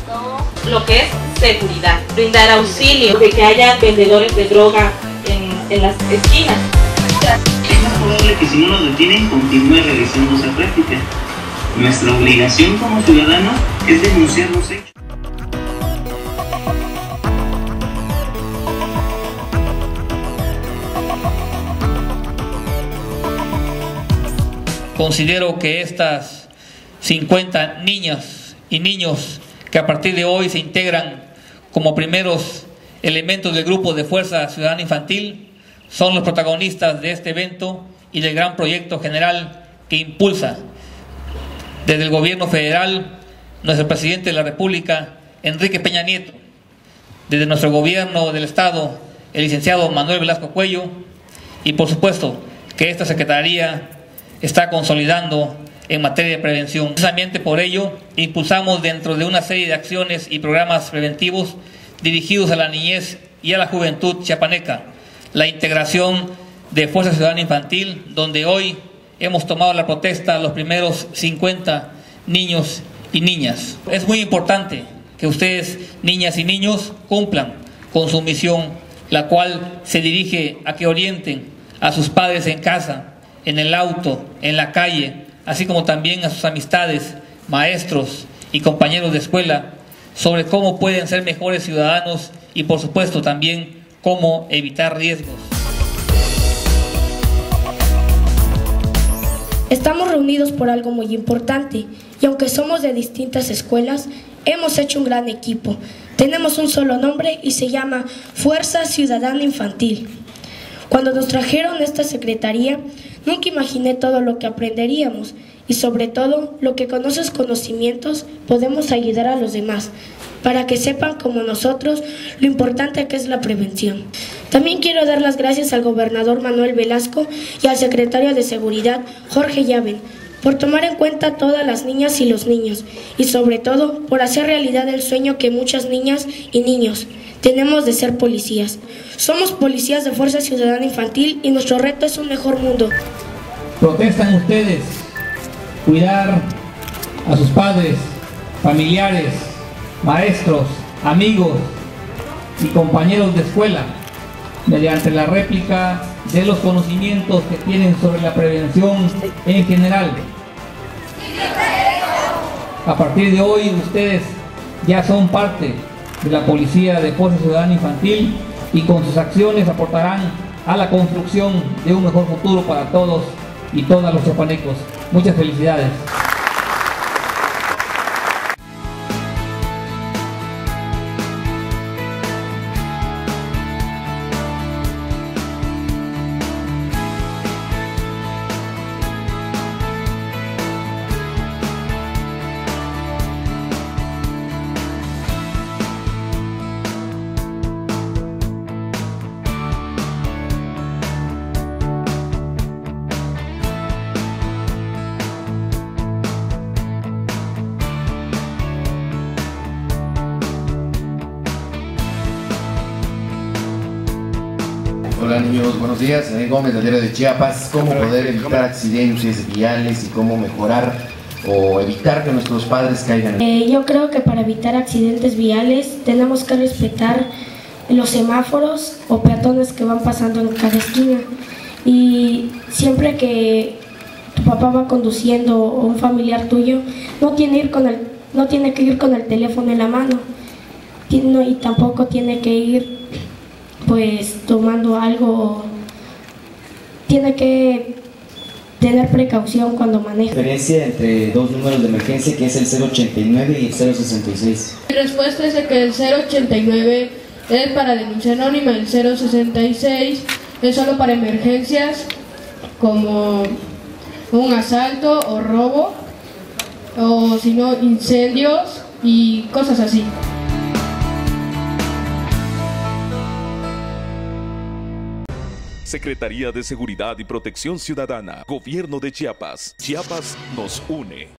lo que es seguridad, brindar auxilio, de que haya vendedores de droga en las esquinas. Es probable que si no nos detienen continúe realizando esa práctica. Nuestra obligación como ciudadanos es denunciar los hechos. Considero que estas 50 niñas y niños que a partir de hoy se integran como primeros elementos del grupo de Fuerza Ciudadana Infantil son los protagonistas de este evento y del gran proyecto general que impulsa desde el gobierno federal nuestro presidente de la República, Enrique Peña Nieto, desde nuestro gobierno del Estado, el licenciado Manuel Velasco Cuello, y por supuesto que esta Secretaría está consolidando en materia de prevención. Precisamente por ello, impulsamos dentro de una serie de acciones y programas preventivos dirigidos a la niñez y a la juventud chiapaneca, la integración de Fuerza Ciudadana Infantil, donde hoy hemos tomado la protesta a los primeros 50 niños y niñas. Es muy importante que ustedes, niñas y niños, cumplan con su misión, la cual se dirige a que orienten a sus padres en casa, en el auto, en la calle, así como también a sus amistades, maestros y compañeros de escuela, sobre cómo pueden ser mejores ciudadanos y por supuesto también cómo evitar riesgos. Estamos reunidos por algo muy importante y aunque somos de distintas escuelas, hemos hecho un gran equipo. Tenemos un solo nombre y se llama Fuerza Ciudadana Infantil. Cuando nos trajeron esta secretaría, nunca imaginé todo lo que aprenderíamos y sobre todo lo que con esos conocimientos podemos ayudar a los demás, para que sepan como nosotros lo importante que es la prevención. También quiero dar las gracias al gobernador Manuel Velasco y al secretario de Seguridad Jorge Llaven por tomar en cuenta a todas las niñas y los niños y sobre todo por hacer realidad el sueño que muchas niñas y niños tenemos de ser policías. Somos policías de Fuerza Ciudadana Infantil y nuestro reto es un mejor mundo. Protestan ustedes cuidar a sus padres, familiares, maestros, amigos y compañeros de escuela mediante la réplica de los conocimientos que tienen sobre la prevención en general. A partir de hoy ustedes ya son parte de la Policía de Fuerza Ciudadana Infantil y con sus acciones aportarán a la construcción de un mejor futuro para todos y todas los chiapanecos. Muchas felicidades. Hola niños, buenos días. Soy Gómez del diario de Chiapas. ¿Cómo poder evitar accidentes viales y cómo mejorar o evitar que nuestros padres caigan? Yo creo que para evitar accidentes viales tenemos que respetar los semáforos o peatones que van pasando en cada esquina. Y siempre que tu papá va conduciendo o un familiar tuyo, no tiene que ir con el teléfono en la mano y tampoco tiene que ir pues tomando algo, tiene que tener precaución cuando maneja. La diferencia entre dos números de emergencia que es el 089 y el 066. Mi respuesta es que el 089 es para denuncia anónima, el 066 es solo para emergencias como un asalto o robo o si no incendios y cosas así. Secretaría de Seguridad y Protección Ciudadana, Gobierno de Chiapas. Chiapas nos une.